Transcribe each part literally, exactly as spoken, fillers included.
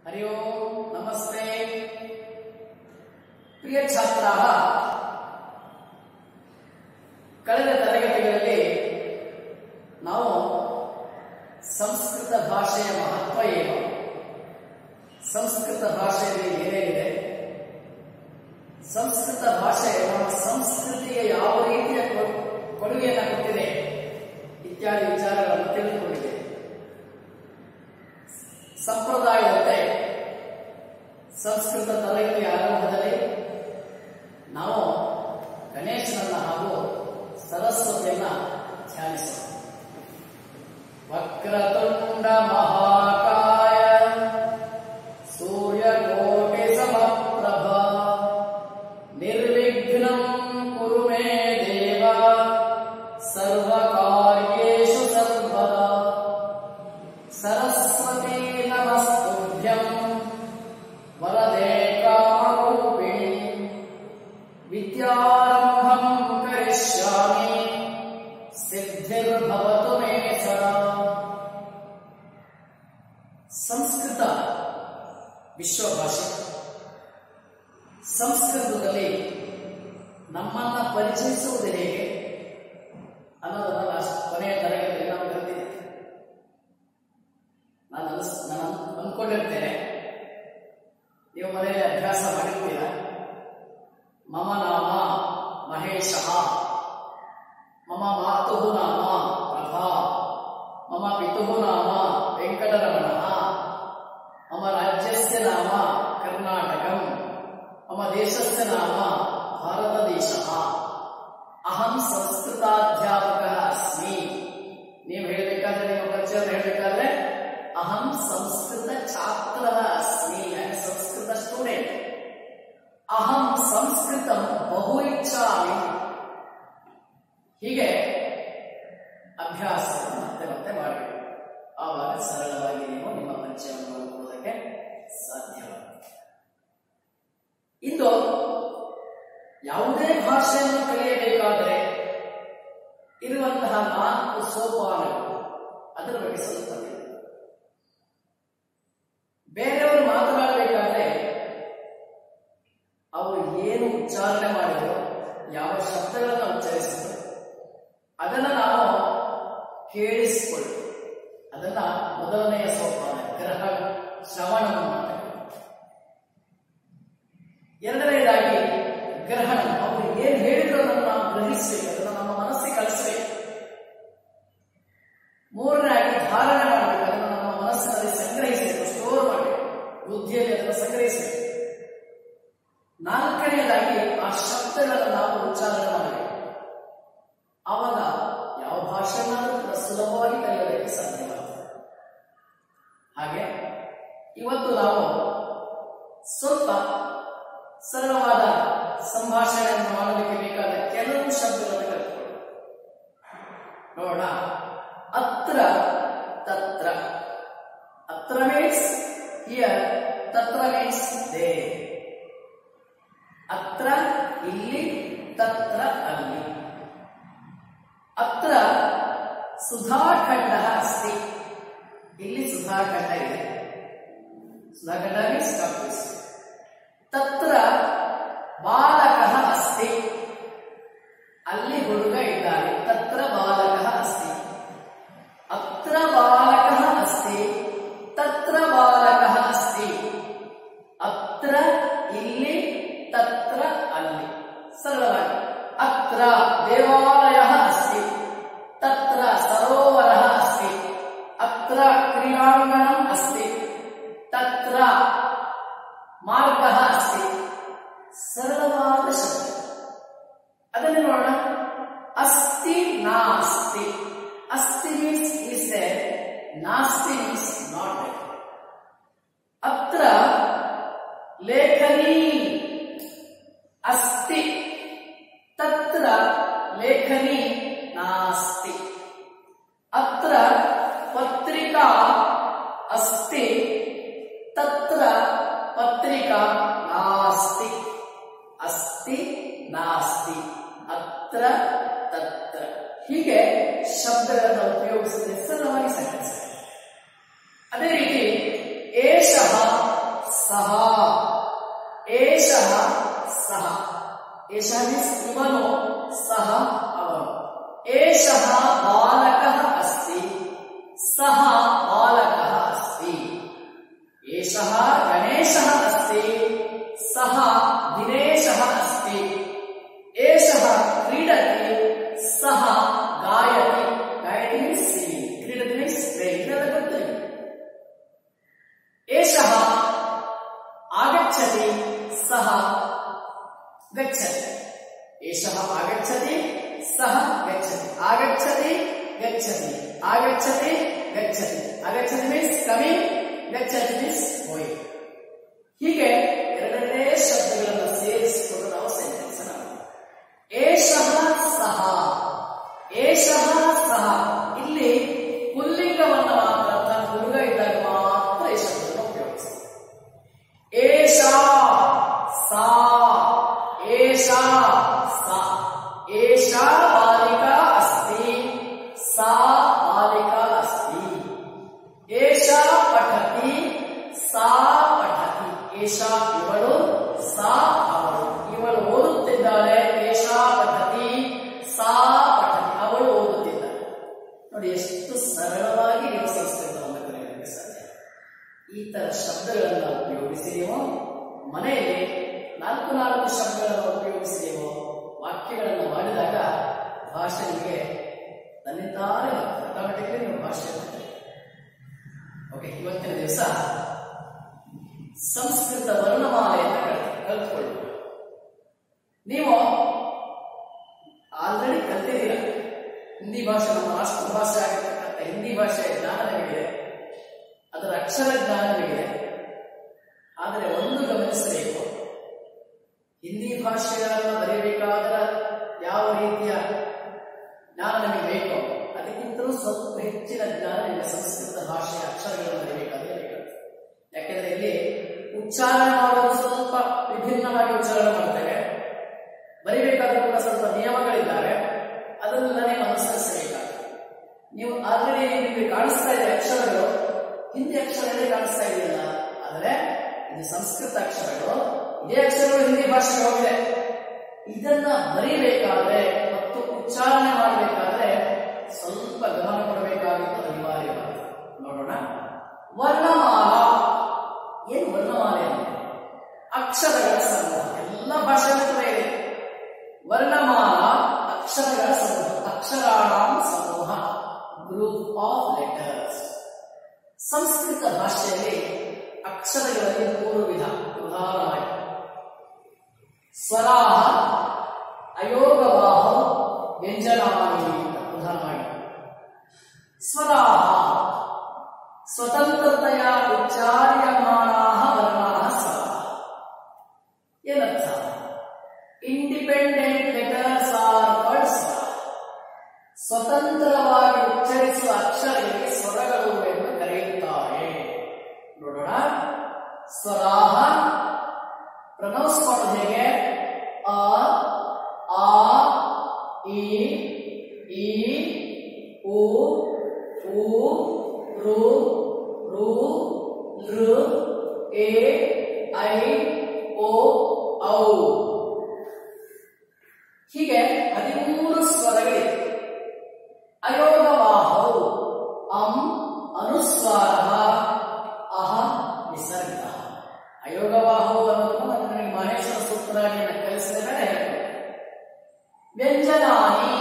हरि ओम नमस्ते प्रिय छात्राः ಕಳೆದ ತರಗತಿಗಳಲ್ಲಿ ನಾವು ಸಂಸ್ಕೃತ ಭಾಷೆಯ ಮಹತ್ವ ಏನು, ಸಂಸ್ಕೃತ ಭಾಷೆಯಲ್ಲಿ ಏನೇನಿದೆ, ಸಂಸ್ಕೃತ ಭಾಷೆ ನಮ್ಮ ಸಂಸ್ಕೃತಿಗೆ ಯಾವ ರೀತಿಯ ಕೊಡುಗೆಯನ್ನು ಕೊಟ್ಟಿದೆ ಇತ್ಯಾದಿ ವಿಚಾರಗಳನ್ನು ತಿಳಿದುಕೊಂಡಿದೆ. ಸಂಪ್ರದಾಯದಂತೆ ಸಂಸ್ಕೃತ ತರಗತಿಯ ಆರಂಭದಲ್ಲಿ ನಾವು ಗಣೇಶನನ್ನ ಹಾಗೂ ಸರಸ್ವತಿಯನ್ನ ಧ್ಯಾನಿಸೋಣ. ವಕ್ರತುಂಡ ಮಹಾಕಾಯ ಸೂರ್ಯಕೋಟಿ ಸಮಪ್ರಭ ನಿರ್ವಿಘ್ನಂ ಕುರು ಮೇ ದೇವ ಸರ್ವಕಾರ್ಯೇಷು ಸರ್ವದಾ ಸರಸ್ವತಿ ನಮಸ್ತುಭ್ಯಂ ವರದೆ ಕಾಮರೂಪಿಣಿ ವಿದ್ಯಾರಂಭಂ ಕರಿಷ್ಯಾಮಿ ಸಿದ್ಧಿರ್ಭವತು ಮೇ ಸದಾ. ಸಂಸ್ಕೃತ ವಿಶ್ವಭಾಷೆ. ಸಂಸ್ಕೃತದಲ್ಲಿ ನಮ್ಮನ್ನ ಪರಿಚಯಿಸುವುದು ಹೇಗೆ ಅನ್ನೋದನ್ನ ಕೊನೆಯ ತರಗತಿಯಲ್ಲಿ ನಾವು ಕಲಿತಿದ್ದೇವೆ. ನಾನು ಅನ್ಸ್ ನಾನು ಅಂದ್ಕೊಂಡಿರ್ತೇನೆ, ನೀವು ಮನೆಯಲ್ಲಿ ಅಭ್ಯಾಸ ಮಾಡಿರ್ತೀರ. ಮಮ ನಾಮ ಮಹೇಶಃ, ಮಮ ಮಾತುಃ ನಾಮ ಪ್ರಭಾ, ಮಮ ಪಿತುಃ ನಾಮ ವೆಂಕಟರಮಣಃ, ಮಮ ರಾಜ್ಯಸ್ಯ ನಾಮ ಕರ್ನಾಟಕಂ, ಮಮ ದೇಶಸ್ಯ ನಾಮ ಭಾರತದೇಶಃ, ಅಹಂ ಸಂಸ್ಕೃತಾಧ್ಯಾಪಕಃ ಅಸ್ಮಿ. ನೀವು ಹೇಳಬೇಕಾದ್ರೆ, ನಿಮ್ಮ ಪರಿಚಯ ಹೇಳಬೇಕಾದ್ರೆ ಅಹಂ ಸಂಸ್ಕೃತ ಛಾತ್ರಃ ಅಸ್ಮಿ, ಐ ಆಮ್ ಸಂಸ್ಕೃತ ಸ್ಟೂಡೆಂಟ್. ಅಹಂ ಸಂಸ್ಕೃತಂ ಬಹು ಇಚ್ಛಾಮಿ. ಹೀಗೆ ಅಭ್ಯಾಸ ಮತ್ತೆ ಮತ್ತೆ ಮಾಡಬೇಕು. ಆವಾಗ ಸರಳವಾಗಿ ನೀವು ನಿಮ್ಮ ಪರಿಚಯವನ್ನು ಮಾಡಿಕೊಳ್ಳುವುದಕ್ಕೆ ಸಾಧ್ಯವಾಗುತ್ತೆ. ಇಂದು ಯಾವುದೇ ಭಾಷೆಯನ್ನು ಕಲಿಯಬೇಕಾದರೆ ಇರುವಂತಹ ನಾಲ್ಕು ಸೋಪಾನಗಳು, ಅದರ ಬಗ್ಗೆ ಸ್ವಲ್ಪ ಬೇರೆಯವರು ಮಾತನಾಡಬೇಕಾದ್ರೆ ಅವರು ಏನು ಉಚ್ಚಾರಣೆ ಮಾಡಿದ್ರು, ಯಾವ ಶಬ್ದಗಳನ್ನು ಉಚ್ಚರಿಸಿದ್ರು, ಅದನ್ನ ನಾವು ಕೇಳಿಸಿಕೊಳ್ಳಿ. ಅದನ್ನ ಮೊದಲನೆಯ ಸೋಪಾನ ಗ್ರಹ ಶ್ರವಣ ಮಾಡಬೇಕು. ಎರಡನೆಯದಾಗಿ ಗ್ರಹಣ, ಅವರು ಏನ್ ಹೇಳಿದ್ರು ಅದನ್ನು ನಾವು ಗ್ರಹಿಸಬೇಕು, ಅದನ್ನು ನಮ್ಮ ಮನಸ್ಸಿಗೆ ಕಳಿಸಬೇಕು. ಮೂರನೇದಾಗಿ ಧಾರಣೆ ಮಾಡಬೇಕು, ಅದನ್ನು ನಮ್ಮ ಮನಸ್ಸಿನಲ್ಲಿ ಸಂಗ್ರಹಿಸಬೇಕು, ಸ್ಟೋರ್ ಮಾಡಬೇಕು, ಬುದ್ಧಿಯಲ್ಲಿ ಅದನ್ನು ಸಂಗ್ರಹಿಸಬೇಕು. ನಾಲ್ಕನೆಯದಾಗಿ ಆ ಶಬ್ದಗಳನ್ನು ನಾವು ಉಚ್ಚಾರಣೆ ಮಾಡಬೇಕು. ಆವಾಗ ಯಾವ ಭಾಷೆನಾದರೂ ಕೂಡ ಸುಲಭವಾಗಿ ಕಲಿಯೋದಕ್ಕೆ ಸಾಧ್ಯವಾಗುತ್ತದೆ. ಹಾಗೆ ಇವತ್ತು ನಾವು ಸ್ವಲ್ಪ ಸರಳವಾದ ಸಂಭಾಷಣೆಯನ್ನು ಮಾಡಲಿಕ್ಕೆ ಬೇಕಾದ ಕೆಲವು ಶಬ್ದಗಳನ್ನು ಕಲಿತುಕೊಳ್ಳೋಣ. ನೋಡೋಣ. ಅತ್ರ ತತ್ರ. ಅತ್ರ ಮೀನ್ಸ್ ಹಿಯರ್, ತತ್ರ ಮೀನ್ಸ್ ದೇರ್. ಅತ್ರ ಇಲ್ಲಿ, ತತ್ರ ಅಲ್ಲಿ. ಅತ್ರ ಸುಧಾಖಂಡ ಅಸ್ತಿ, ಇಲ್ಲಿ ಸುಧಾಖಂಡ ಇದೆ. ಸುಧಾಖಂಡ ಮೀನ್ಸ್ ಟಾಪಿಕ್ಸ್. ತತ್ರ ಬಾಲಕಃ ಅಸ್ತಿ, ಅಲ್ಲಿ ಹುಡುಗ ಇದ್ದಾನೆ. ತತ್ರ ಬಾಲಕಃ ಅಸ್ತಿ. ಅತ್ರ ಬಾಲಕಃ ಅಸ್ತಿ, ತತ್ರ ಬಾಲಕಃ ಅಸ್ತಿ. ಅತ್ರ ಇಲ್ಲಿ, ತತ್ರ ಅಲ್ಲಿ. ಸರಳವಾಗಿ ಅತ್ರ ದೇವಾಲಯಃ ಅಸ್ತಿ, ತತ್ರ ಸರೋವರಃ ಅಸ್ತಿ, ಅತ್ರ ಕ್ರೀಡಾಂಗಣಂ ಅಸ್ತಿ, ತತ್ರ ಮಾರ್ಗಃ ಅಸ್ತಿ. ಸರಳವಾದ ಶಬ್ದ. ಅದನ್ನು ನೋಡೋಣ. ಅಸ್ತಿ ನಾಸ್ತಿ. ಅಸ್ತಿ ಮೀನ್ಸ್ ಈಸ್ ದೇರ್, ನಾಸ್ತಿ ಮೀನ್ಸ್ ನಾಟ್ ದೇರ್. ಅತ್ರ ಲೇಖನಿ ಅಸ್ತಿ, ತತ್ರ ಲೇಖನಿ ನಾಸ್ತಿ. ಅತ್ರ ಪತ್ರಿಕಾ ಅಸ್ತಿ, ತತ್ರ ಪತ್ರಿಕಾ ನಾಸ್ತಿ. ಅಸ್ತಿ ನಾಸ್ತಿ, ಅತ್ರ ತತ್ರ. ಹೀಗೆ ಶಬ್ದಗಳನ್ನು ಉಪಯೋಗಿಸಿದರೆ ಸರಳವಾಗಿ ಸಂಕಲಿಸಬೇಕು. ಅದೇ ರೀತಿ ಏಷಃ ಸಹ, ಏಷಃ ಸಹ, ಏಷಃ ಮೀನ್ಸ್ ಇವನು, ಸಹ ಅವನು. ಏಷಃ ಬಾಲಕಃ ಅಸ್ತಿ, ಸಹ ಬಾಲಕಃ ಅಸ್ತಿ. ಏಷಃ ಗಣೇಶಃ ಅಸ್ತಿ, ಸಹ ದಿನೇಶಃ ಅಸ್ತಿ. ಏಷಃ ಕ್ರೀಡತಿ, ಸಹ ಗಾಯತಿ. ಗಾಯತಿ ಮೀನ್ಸ್ ಸಿಂಗಿಂಗ್, ಕ್ರೀಡತಿ ಮೀನ್ಸ್ ಪ್ಲೇಯಿಂಗ್. ಇದೆಲ್ಲ ಗೊತ್ತಿಲ್ಲ. ಏಷಃ ಆಗಚ್ಚತಿ, ಸಹ ಗಚ್ಚತಿ. ಏಷಃ ಆಗಚ್ಚತಿ, ಸಹ ಗಚ್ಚತಿ. ಆಗಚ್ಚತಿ ಗಚ್ಚತಿ, ಆಗಚ್ಚತಿ ಗಚ್ಚತಿ. ಆಗಚ್ಚತಿ ಮೀನ್ಸ್ ಕಮಿಂಗ್, ಗಚ್ಚತಿ ಮೀನ್ಸ್ ಗೋಯಿಂಗ್. ಹೀಗೆ ಎರಡೆರಡೇ ಶಬ್ದಗಳನ್ನು ಸೇರಿಸಿಕೊಂಡು ನಾವು ಸೆಂಟೆನ್ಸ್ ನಾವು ಏಷಃ ಸಹ, ಏಷಃ ಸಹ. ಇಲ್ಲಿ ಪುಲ್ಲಿಂಗವನ್ನು ಮಾತ್ರ ತನ್ನ ಹುಡುಗ ಇದ್ದಾಗ ಮಾತ್ರ ಈ ಶಬ್ದವನ್ನು ಉಪಯೋಗಿಸ್ತಾರೆ. ಏಷಾ ಸಾ, ಏಷಾ ಸಾ. ಏಷಾ ಬಾಲಿಕಾ ಅಸ್ತಿ, ಸಾ ಬಾಲಿಕಾ ಅಸ್ತಿ. ಏಷಾ ಪಠತಿ, ಸಾ ಪಠತಿ. ಏಷಾ ಇವಳು, ಸಾ ಅವಳು. ಇವಳು ಓದುತ್ತಿದ್ದಾಳೆ, ಏಷಾ ಪಠತಿ, ಸಾ ಪಠತಿ. ಅವಳು ಓದುತ್ತಿದ್ದಾಳೆ. ನೋಡಿ ಎಷ್ಟು ಸರಳವಾಗಿ ನೀವು ಸಂಸ್ಕೃತವನ್ನು ಕಲಿಯಲಿಕ್ಕೆ ಸಾಧ್ಯ. ಈ ತರ ಶಬ್ದಗಳನ್ನು ಉಪಯೋಗಿಸಿ ನೀವು ಮನೆಯಲ್ಲಿ ನಾಲ್ಕು ನಾಲ್ಕು ಶಬ್ದಗಳನ್ನು ಉಪಯೋಗಿಸಿ ನೀವು ವಾಕ್ಯಗಳನ್ನು ಮಾಡಿದಾಗ ಭಾಷೆ ನಿಮಗೆ ತನ್ನಿಂದಾನೇ ಆಟೋಮೆಟಿಕ್ಲಿ ನೀವು ಭಾಷೆ. ಓಕೆ, ಇವತ್ತಿನ ದಿವಸ ಸಂಸ್ಕೃತ ವರ್ಣಮಾಲೆಯನ್ನು ಕಲಿತುಕೊಳ್ಳಿ. ನೀವು ಆಲ್ರೆಡಿ ಕಲ್ತಿದ್ದೀರ. ಹಿಂದಿ ಭಾಷೆ ನಮ್ಮ ರಾಷ್ಟ್ರ ಭಾಷೆ ಆಗಿರ್ತಕ್ಕಂಥ ಹಿಂದಿ ಭಾಷೆಯ ಜ್ಞಾನ ನಿಮಗಿದೆ, ಅದರ ಅಕ್ಷರ ಜ್ಞಾನ ನಿಮಗಿದೆ. ಆದರೆ ಒಂದು ಗಮನಿಸಬೇಕು, ಹಿಂದಿ ಭಾಷೆಗಳನ್ನು ಬರೀಬೇಕಾದ್ರೆ ಯಾವ ರೀತಿಯ ಜ್ಞಾನ ನಿಮಗೆ ಬೇಕು ಅದಕ್ಕಿಂತಲೂ ಸ್ವಲ್ಪ ಹೆಚ್ಚಿನ ಜ್ಞಾನ ನಿಮಗೆ ಸಂಸ್ಕೃತ ಭಾಷೆಯ ಅಕ್ಷರಗಳನ್ನು ಬರೀಬೇಕಾದ್ರೆ ಬೇಕಾಗುತ್ತೆ. ಯಾಕೆಂದ್ರೆ ಇಲ್ಲಿ ಉಚ್ಚಾರಣೆ ಮಾಡೋದು ಸ್ವಲ್ಪ ವಿಭಿನ್ನವಾಗಿ ಉಚ್ಚಾರಣೆ ಮಾಡ್ತೇವೆ, ಬರೀಬೇಕಾದ್ರೂ ಕೂಡ ಸ್ವಲ್ಪ ನಿಯಮಗಳಿದ್ದಾವೆ, ಅದನ್ನೆಲ್ಲ ನೀವು ಅನುಸರಿಸಬೇಕಾಗುತ್ತೆ. ನೀವು ಆಲ್ರೆಡಿ ನಿಮಗೆ ಕಾಣಿಸ್ತಾ ಇದೆ ಅಕ್ಷರಗಳು ಹಿಂದಿ ಅಕ್ಷರಗಳೇ ಕಾಣಿಸ್ತಾ ಇದೆಯಲ್ಲ, ಆದರೆ ಇದು ಸಂಸ್ಕೃತ ಅಕ್ಷರಗಳು. ಇದೇ ಅಕ್ಷರಗಳು ಹಿಂದಿ ಭಾಷೆಗೆ ಹೋಗಿದೆ. ಇದನ್ನ ಬರೀಬೇಕಾದ್ರೆ ಮತ್ತು ಉಚ್ಚಾರಣೆ ಮಾಡಬೇಕಾದ್ರೆ ಸ್ವಲ್ಪ ಗಮನ ಕೊಡಬೇಕಾಗಿತ್ತು, ಅನಿವಾರ್ಯವಾಗಿದೆ. ನೋಡೋಣ. ವರ್ಣಮಾಲಾ. ಏನು ವರ್ಣಮಾಲೆ ಅಂದ್ರೆ ಅಕ್ಷರಗಳ ಸಮೂಹ. ಎಲ್ಲ ಭಾಷೆಗಳು ಕೂಡ ಇದೆ. ವರ್ಣಮಾಲಾ ಅಕ್ಷರಗಳ ಸಮೂಹ, ಅಕ್ಷರಾಣಾಂ ಸಮೂಹ, ಗ್ರೂಪ್ ಆಫ್ ಲೆಟರ್ಸ್. ಸಂಸ್ಕೃತ ಭಾಷೆಯಲ್ಲಿ ಅಕ್ಷರಗಳಲ್ಲಿ ಮೂರು ವಿಧ ಪ್ರಧಾನವಾಗಿ: ಸ್ವರಾಹ, ಅಯೋಗವಾಹ, ವ್ಯಂಜನಾನಿ ಅಂತ ಪ್ರಧಾನವಾಗಿ. ಸ್ವರಾಹ ಸ್ವತಂತ್ರತೆಯ ಉಚ್ಚಾರ್ಯಮಾಣಾಃ ವರ್ಣಾಃ ಸ್ವರಾಹ. ಏನರ್ಥ? ಇಂಡಿಪೆಂಡೆಂಟ್ ಲೆಟರ್ಸ್ ಆರ್ ಕಾಲ್ಡ್ ಸ್ವರ. ಸ್ವತಂತ್ರವಾಗಿ ಉಚ್ಚರಿಸುವ ಅಕ್ಷರಗಳಿಗೆ ಸ್ವರಗಳು ಎಂದು ಕರೆಯುತ್ತಾರೆ. ನೋಡೋಣ. ಸ್ವರಾಹ ಪ್ರನೌನ್ಸ್ ಮಾಡೋದು ಹೇಗೆ? ಅ, ಆ, ಇ, ಈ, ಉ, ಊ, ಋ, ಋ, ಲೃ, ಎ, ಐ, ಓ, ಔ. ಹೀಗೆ ಹದಿಮೂರು ಸ್ವರಗಳಿವೆ. ಅಯೋಗವಾಹೌ ಅಂ ಅನುಸ್ವಾರ, ಅಹ ವಿಸರ್ಗ. ಅಯೋಗವಾಹೌ ಅನ್ನೋದು ನನಗೆ ಮಹೇಶ್ವರ ಸೂತ್ರಾದಿಯನ್ನು ಕಲಿಸಿದ ಮೇಲೆ ಹೇಳ್ತಾರೆ. ವ್ಯಂಜನಾನಿ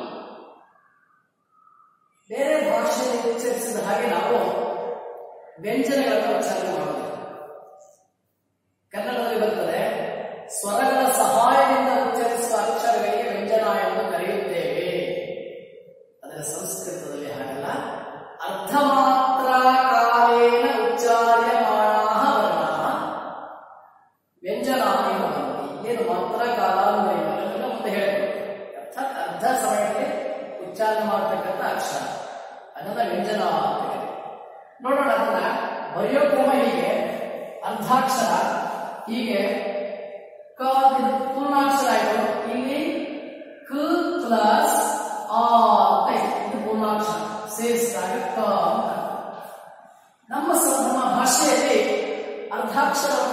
ಬೇರೆ ಭಾಷೆಯಲ್ಲಿ ಉಚ್ಚರಿಸಿದ ಹಾಗೆ ನಾವು ವ್ಯಂಜನಗಳನ್ನು ಉಚ್ಚಾರಣೆ ಮಾಡುತ್ತೇವೆ. ಕನ್ನಡದಲ್ಲಿ ಬರ್ತದೆ, ಸ್ವರಗಳ ಸಹಾಯದಿಂದ ಉಚ್ಚರಿಸುವ ಅಕ್ಷರಗಳಿಗೆ ವ್ಯಂಜನ ಎಂದು ಕರೆಯುತ್ತೇವೆ. ಅದರ ಸಂಸ್ಕೃತದಲ್ಲಿ ಹಾಗಲ್ಲ. ಅರ್ಧ ಮಾತ್ರ ಕಾಲೇನ ಉಚ್ಚಾರ್ಯಮಾಣಾಃ ವರ್ಣಾಃ ವ್ಯಂಜನಾನಿ ಭವಂತಿ. ಏನು ಮಾತ್ರ ಕಾಲ ಅಂದ್ರೆ ಮುಂದೆ ಹೇಳ್ಬೋದು. ಅರ್ಥಾತ್ ಅರ್ಧ ಸಮಯದಲ್ಲಿ ಉಚ್ಚಾರಣೆ ಮಾಡತಕ್ಕಂಥ ಅಕ್ಷರ ಅದನ್ನ ವ್ಯಂಜನ ಅಂತ ಹೇಳಿ. ನೋಡೋಣ. ಅದನ್ನ ಬರೆಯೋ ಕ್ರಮ ಹೀಗೆ: ಅರ್ಧಾಕ್ಷರ ಹೀಗೆ ಕ ಪೂರ್ಣಾಕ್ಷರ ಆಯಿತು. ಇಲ್ಲಿ ಕ ಪ್ಲಸ್ ಆ ಅಂತ ಇದು ಪೂರ್ಣಾಕ್ಷರ ಸೇರಿಸಿದಾಗ ಕ ಅಂತ. ನಮ್ಮ ನಮ್ಮ ಭಾಷೆಯಲ್ಲಿ ಅರ್ಧಾಕ್ಷರವನ್ನು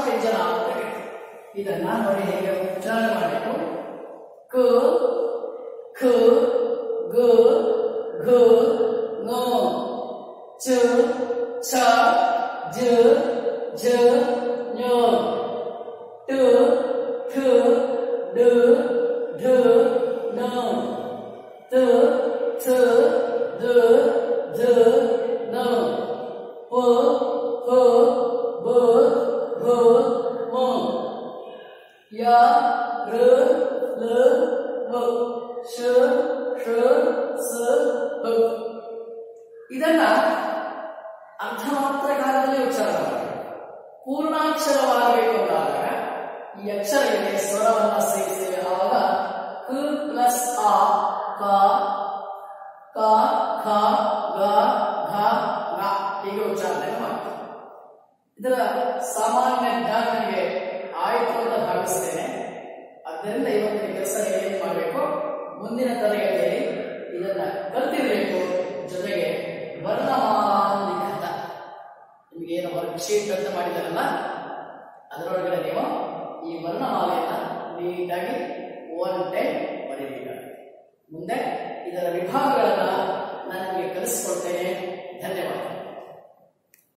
ವ್ಯಂಜನ ಅಂತ ಹೇಳ್ತೀವಿ. ಇದನ್ನ ನೋಡಿ ಹೇಗೆ ಉಚ್ಚಾರಣೆ ಮಾಡಬೇಕು. ಕ ಖ ಗ ಘ ङ ಚ ಛ ಜ ಝ ಞ ಟ ಠ ಡ ಢ ಣ ತ ಥ ದ ಧ ನ ಪ ಫ ಬ ಭ ಮ ಯ ರ ಲ ವ ಶ ಷ ಸ ಭ. ಇದನ್ನ ಅರ್ಧ ಮಾತ್ರ ಕಾಲದಲ್ಲಿ ಉಚ್ಚಾರ ಮಾಡಬೇಕು. ಪೂರ್ಣಾಕ್ಷರವಾಗಬೇಕು ಅಂದಾಗ ಈ ಅಕ್ಷರಗಳಿಗೆ ಸ್ವರವನ್ನ ಸೇರಿಸಿ ಆವಾಗ ಕ ಪ್ಲಸ್ ಆ ಕ ಕ ಖ ಗ ಘ ङ ಹೀಗೆ ಉಚ್ಚಾರಣೆ ಮಾಡ್ತೀವಿ. ಇದರ ಸಾಮಾನ್ಯ ಜ್ಞಾನ ನನಗೆ ಆಯ್ತು ಅಂತ ಭಾವಿಸ್ತೇನೆ. ಆದ್ದರಿಂದ ಇವತ್ತಿನ ಕೆಲಸ ಏನ್ ಮಾಡಬೇಕು, ಮುಂದಿನ ತರಗತಿಯಲ್ಲಿ ಇದನ್ನ ಕಲ್ತಿರ್ಬೇಕು. ಜೊತೆಗೆ ವರ್ಣಮಾಲಾ ಲಿಖಿತ ನಿಮಗೆ ಏನು ವರ್ಕ್ ಶೀಟ್ ಅಂತ ಮಾಡಿದಾರಲ್ಲ ಅದರೊಳಗಡೆ ನೀವು ಈ ವರ್ಣಮಾಲೆಯನ್ನ ನೀಟಾಗಿ ಒನ್ ಟೈಮ್ ಬರೀಬೇಕಾಗುತ್ತೆ. ಮುಂದೆ ಇದರ ವಿಭಾಗಗಳನ್ನ ನಾನು ನಿಮಗೆ ಕಲಿಸ್ಕೊಡ್ತೇನೆ.